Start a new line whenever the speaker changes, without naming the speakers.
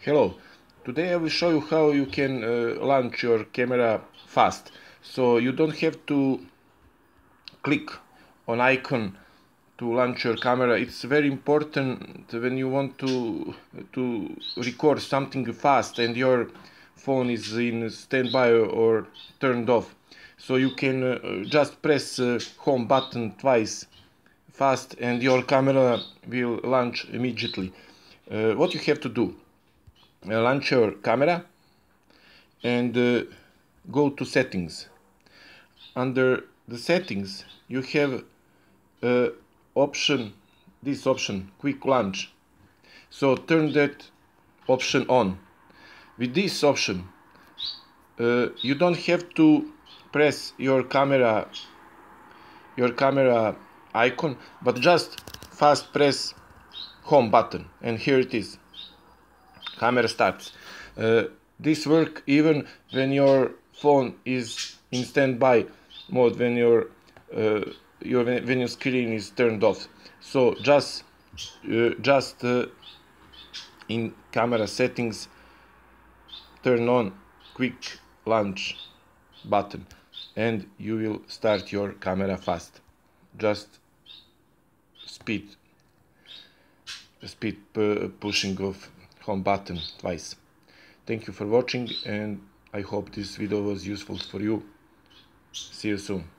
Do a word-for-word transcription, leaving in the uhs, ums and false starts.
Hello, today I will show you how you can uh, launch your camera fast. So you don't have to click on icon to launch your camera. It's very important when you want to to record something fast and your phone is in standby or turned off. So you can uh, just press uh, home button twice fast and your camera will launch immediately. Uh, what you have to do? Uh, launch your camera and uh, go to settings. Under the settings you have uh, option this option quick launch, so turn that option on. With this option uh, you don't have to press your camera your camera icon, but just fast press home button and here it is, camera starts. Uh, this work even when your phone is in standby mode, when your uh, your when your screen is turned off. So just uh, just uh, in camera settings turn on quick launch button and you will start your camera fast. Just speed speed pushing of home button twice. Thank you for watching and I hope this video was useful for you. See you soon.